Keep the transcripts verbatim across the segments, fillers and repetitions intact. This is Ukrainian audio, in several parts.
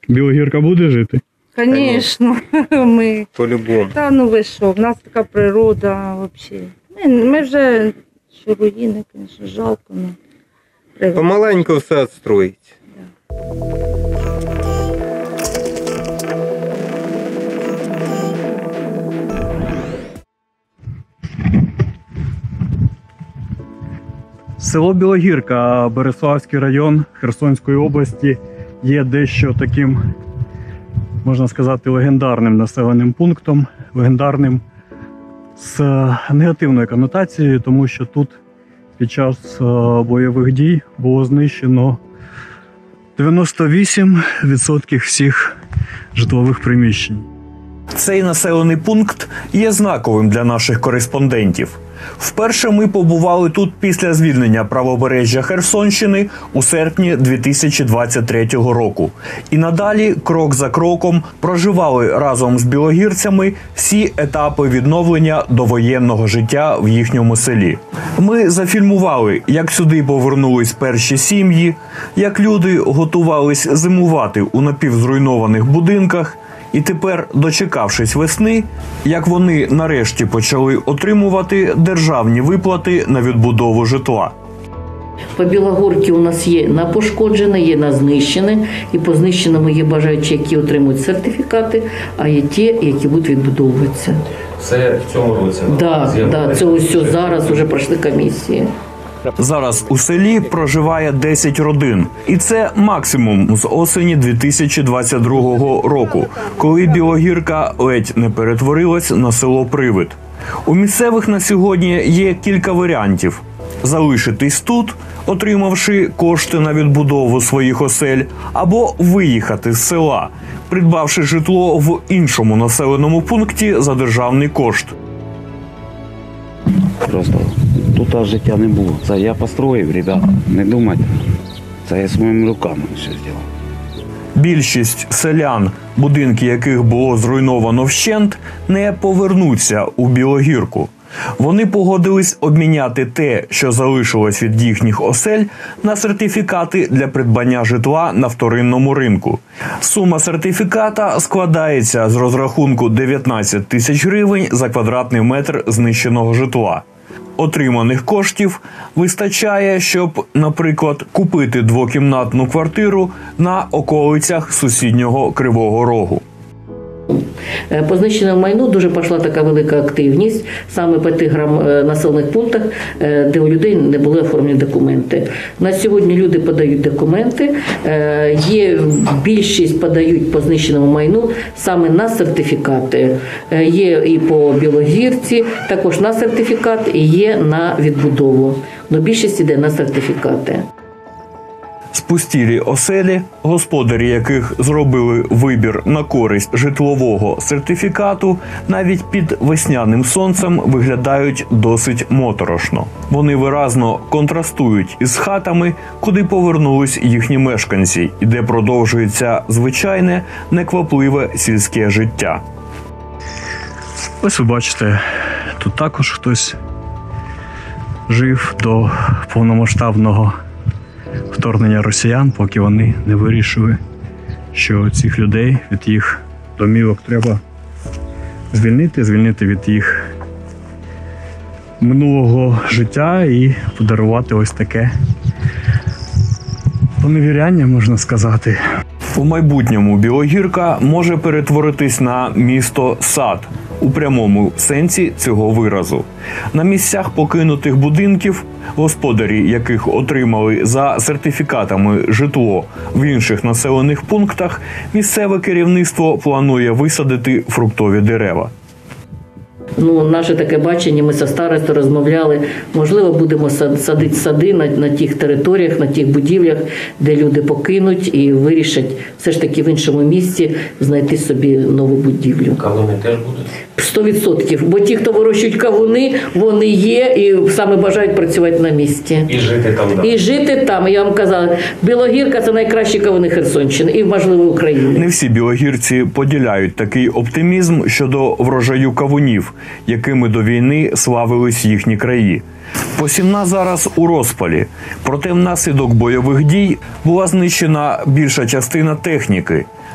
Білогірка буде жити? Звісно, ми. По-любому. Та ну ви що, в нас така природа взагалі. Ми, ми вже що руїни, звісно, жалко. Ну. Помаленьку все відстроїть. Село Білогірка, Береславський район Херсонської області, є дещо таким, можна сказати, легендарним населеним пунктом, легендарним з негативною конотацією, тому що тут під час бойових дій було знищено дев'яносто вісім відсотків всіх житлових приміщень. Цей населений пункт є знаковим для наших кореспондентів. Вперше ми побували тут після звільнення правобережжя Херсонщини у серпні дві тисячі двадцять третього року. І надалі, крок за кроком, проживали разом з білогірцями всі етапи відновлення довоєнного життя в їхньому селі. Ми зафільмували, як сюди повернулись перші сім'ї, як люди готувались зимувати у напівзруйнованих будинках, і тепер, дочекавшись весни, як вони нарешті почали отримувати державні виплати на відбудову житла. По Білогорці у нас є на пошкоджене, є на знищене. І по знищеному є бажаючі, які отримують сертифікати, а є ті, які будуть відбудовуватися. Це в цьому році? Так, да, да, це ось зараз вже пройшли комісії. Зараз у селі проживає десять родин. І це максимум з осені дві тисячі двадцять другого року, коли Білогірка ледь не перетворилась на село-привид. У місцевих на сьогодні є кілька варіантів. Залишитись тут, отримавши кошти на відбудову своїх осель, або виїхати з села, придбавши житло в іншому населеному пункті за державний кошт. Просто тут життя не було. Це я построїв, ребята, не думайте. Це я своїми руками все зробив. Більшість селян, будинки яких було зруйновано вщент, не повернуться у Білогірку. Вони погодились обміняти те, що залишилось від їхніх осель, на сертифікати для придбання житла на вторинному ринку. Сума сертифіката складається з розрахунку дев'ятнадцять тисяч гривень за квадратний метр знищеного житла. Отриманих коштів вистачає, щоб, наприклад, купити двокімнатну квартиру на околицях сусіднього Кривого Рогу. По знищеному майну дуже пішла така велика активність саме по тих населених пунктах, де у людей не були оформлені документи. На сьогодні люди подають документи, є більшість подають по знищеному майну саме на сертифікати. Є і по Білогірці, також на сертифікат, і є на відбудову. Но більшість йде на сертифікати. Спустілі оселі, господарі яких зробили вибір на користь житлового сертифікату, навіть під весняним сонцем виглядають досить моторошно. Вони виразно контрастують із хатами, куди повернулись їхні мешканці, і де продовжується звичайне, неквапливе сільське життя. Ось ви бачите, тут також хтось жив до повномасштабного вторгнення росіян, поки вони не вирішили, що цих людей від їх домівок треба звільнити, звільнити від їх минулого життя і подарувати ось таке поневіряння, можна сказати. У майбутньому Білогірка може перетворитись на місто-сад у прямому сенсі цього виразу. На місцях покинутих будинків, господарі яких отримали за сертифікатами житло в інших населених пунктах, місцеве керівництво планує висадити фруктові дерева. Ну, наше таке бачення, ми зі старостою розмовляли, можливо, будемо садити сади на, на тих територіях, на тих будівлях, де люди покинуть і вирішать все ж таки в іншому місці знайти собі нову будівлю. Кавуни теж будуть? Сто відсотків. Бо ті, хто вирощують кавуни, вони є і саме бажають працювати на місці. І жити там, так? І жити там. Я вам казала, Білогірка – це найкращі кавуни Херсонщини і, можливо, України. Не всі білогірці поділяють такий оптимізм щодо врожаю кавунів, якими до війни славились їхні краї. Посівна зараз у розпалі, проте внаслідок бойових дій була знищена більша частина техніки.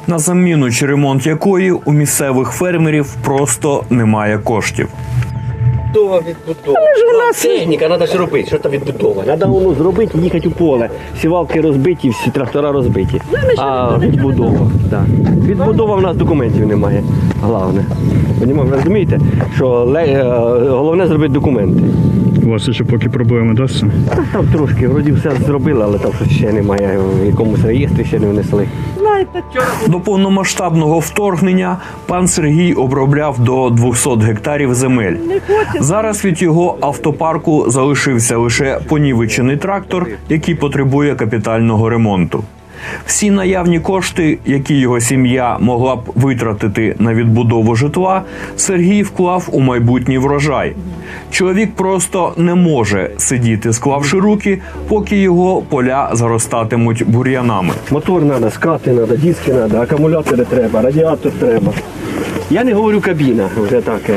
на заміну чи ремонт якої у місцевих фермерів просто немає коштів. Відбудова, відбудова. Техніка, треба ж робити, що там відбудова. Треба воно зробити, їхати у поле. Сівалки розбиті, всі трактора розбиті. А відбудова, так. Відбудова в нас документів немає, головне. Ви розумієте, що ле- головне зробити документи. У вас ще поки проблеми, да, з цим? Та там трошки, вроді все зробили, але там щось ще немає, в якомусь реєстрі ще не внесли. До повномасштабного вторгнення пан Сергій обробляв до двохсот гектарів земель. Зараз від його автопарку залишився лише понівечений трактор, який потребує капітального ремонту. Всі наявні кошти, які його сім'я могла б витратити на відбудову житла, Сергій вклав у майбутній врожай. Чоловік просто не може сидіти, склавши руки, поки його поля заростатимуть бур'янами. Мотор треба, скати треба, диски треба, акумулятори треба, радіатор треба. Я не говорю кабіна, вже таке.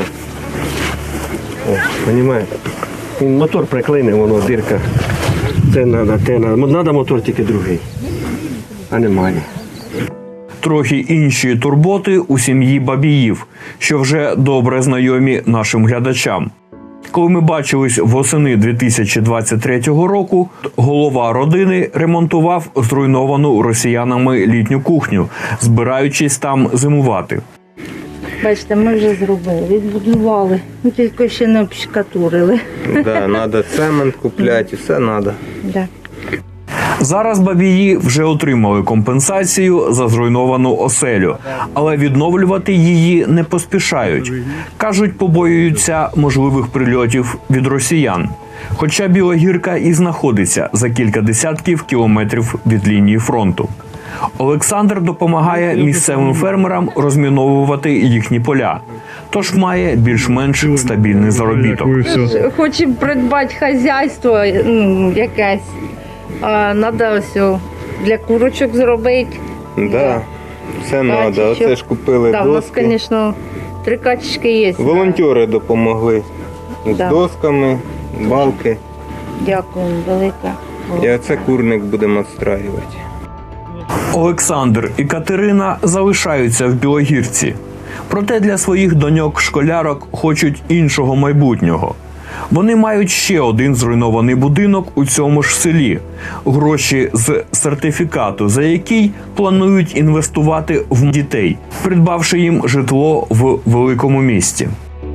О, розумієте? Він мотор приклине, воно дирка. Це треба, те треба. Треба мотор тільки другий, а немає. Трохи інші турботи у сім'ї Бабіїв, що вже добре знайомі нашим глядачам. Коли ми бачились восени дві тисячі двадцять третього року, голова родини ремонтував зруйновану росіянами літню кухню, збираючись там зимувати. Бачите, ми вже зробили, відбудували, ну, тільки ще не обшкатурили. Да, треба цемент купляти, все треба. Да. Зараз Бабії вже отримали компенсацію за зруйновану оселю, але відновлювати її не поспішають. Кажуть, побоюються можливих прильотів від росіян. Хоча Білогірка і знаходиться за кілька десятків кілометрів від лінії фронту. Олександр допомагає місцевим фермерам розміновувати їхні поля, тож має більш-менш стабільний заробіток. Хочемо придбати хазяйство, ну, якесь. А треба ось для курочок зробити. Да, все треба. Качечок. Оце ж купили Да, у нас, доски. звісно, три качечки є. Волонтери допомогли з Да. досками, балки. Дякую, велике. І оце курник будемо відстраювати. Олександр і Катерина залишаються в Білогірці. Проте для своїх доньок-школярок хочуть іншого майбутнього. Вони мають ще один зруйнований будинок у цьому ж селі. Гроші з сертифікату, за який планують інвестувати в дітей, придбавши їм житло в великому місті.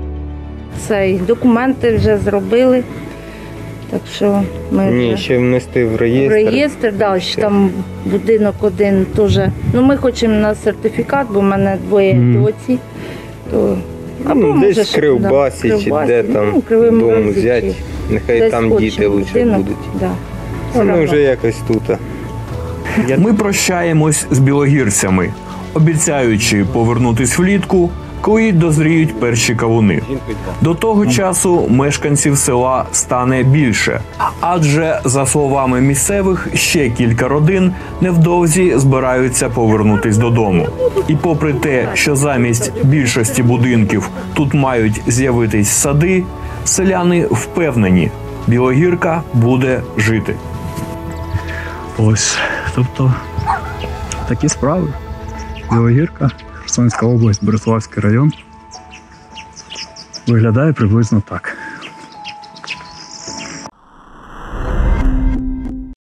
Цей документи вже зробили. Так що ми Ні, вже ще внести в в реєстр. реєстр, да, що там будинок один теж. Ну, ми хочемо на сертифікат, бо в мене двоє доці. То або Ну, може, десь в ще, Кривбасі да, чи Кривбасі. де там Ну, Кривому дом Розі взяти. чи Нехай десь там хочемо діти лучше будинок. будуть. Да. А ми вже якось тут. Ми прощаємось з білогірцями, обіцяючи повернутись влітку, коли дозріють перші кавуни. До того часу мешканців села стане більше, адже, за словами місцевих, ще кілька родин невдовзі збираються повернутись додому. І попри те, що замість більшості будинків тут мають з'явитись сади, селяни впевнені, Білогірка буде жити. Ось, тобто, такі справи. Білогірка, Херсонська область, Бориславський район. Виглядає приблизно так.